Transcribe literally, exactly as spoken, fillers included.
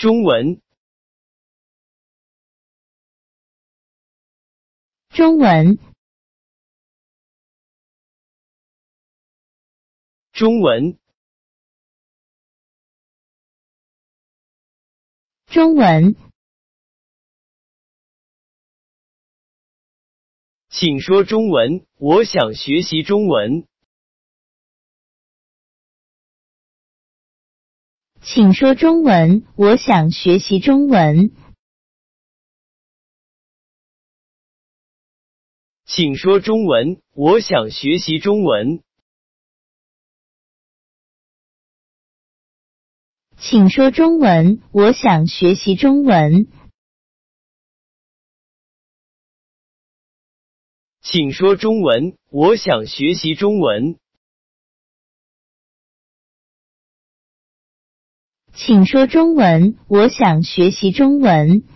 中文， 中文， 中文， 中文， 请说中文，我想学习中文。 请说中文，我想学习中文。 请说中文，我想学习中文。 请说中文，我想学习中文。 请说中文，我想学习中文。 请说中文，我想学习中文。